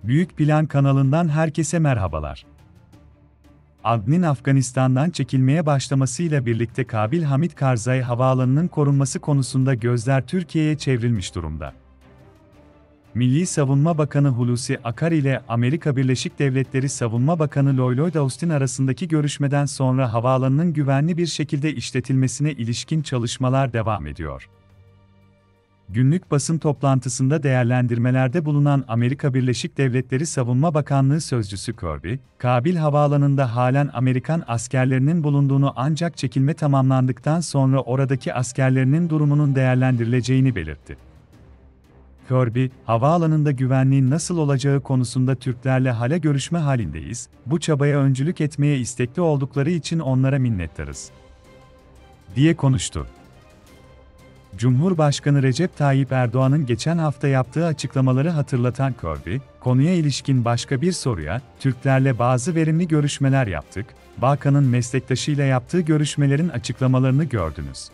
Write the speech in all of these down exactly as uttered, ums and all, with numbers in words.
Büyük Plan kanalından herkese merhabalar. Adnin Afganistan'dan çekilmeye başlamasıyla birlikte Kabil Hamid Karzai Havaalanı'nın korunması konusunda gözler Türkiye'ye çevrilmiş durumda. Milli Savunma Bakanı Hulusi Akar ile Amerika Birleşik Devletleri Savunma Bakanı Lloyd Austin arasındaki görüşmeden sonra havaalanının güvenli bir şekilde işletilmesine ilişkin çalışmalar devam ediyor. Günlük basın toplantısında değerlendirmelerde bulunan Amerika Birleşik Devletleri Savunma Bakanlığı Sözcüsü Kirby, Kabil Havaalanı'nda halen Amerikan askerlerinin bulunduğunu ancak çekilme tamamlandıktan sonra oradaki askerlerinin durumunun değerlendirileceğini belirtti. Kirby, havaalanında güvenliğin nasıl olacağı konusunda Türklerle hala görüşme halindeyiz, bu çabaya öncülük etmeye istekli oldukları için onlara minnettarız, diye konuştu. Cumhurbaşkanı Recep Tayyip Erdoğan'ın geçen hafta yaptığı açıklamaları hatırlatan Kirby, konuya ilişkin başka bir soruya, Türklerle bazı verimli görüşmeler yaptık, Bakan'ın meslektaşıyla yaptığı görüşmelerin açıklamalarını gördünüz.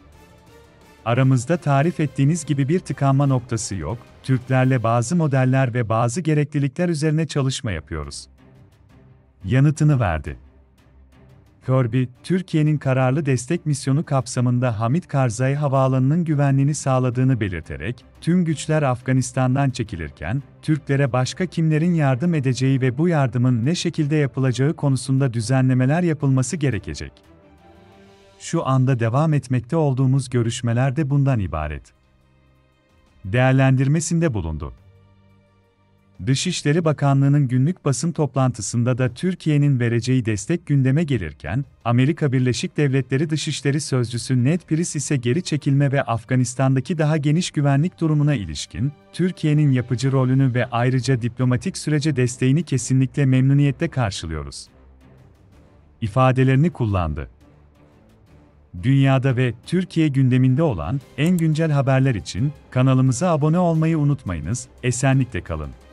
Aramızda tarif ettiğiniz gibi bir tıkanma noktası yok, Türklerle bazı modeller ve bazı gereklilikler üzerine çalışma yapıyoruz, yanıtını verdi. Kirby, Türkiye'nin kararlı destek misyonu kapsamında Hamid Karzai Havaalanı'nın güvenliğini sağladığını belirterek, tüm güçler Afganistan'dan çekilirken, Türklere başka kimlerin yardım edeceği ve bu yardımın ne şekilde yapılacağı konusunda düzenlemeler yapılması gerekecek. Şu anda devam etmekte olduğumuz görüşmeler de bundan ibaret, değerlendirmesinde bulundu. Dışişleri Bakanlığı'nın günlük basın toplantısında da Türkiye'nin vereceği destek gündeme gelirken, Amerika Birleşik Devletleri Dışişleri Sözcüsü Ned Price ise geri çekilme ve Afganistan'daki daha geniş güvenlik durumuna ilişkin, Türkiye'nin yapıcı rolünü ve ayrıca diplomatik sürece desteğini kesinlikle memnuniyetle karşılıyoruz, ifadelerini kullandı. Dünyada ve Türkiye gündeminde olan en güncel haberler için kanalımıza abone olmayı unutmayınız, esenlikle kalın.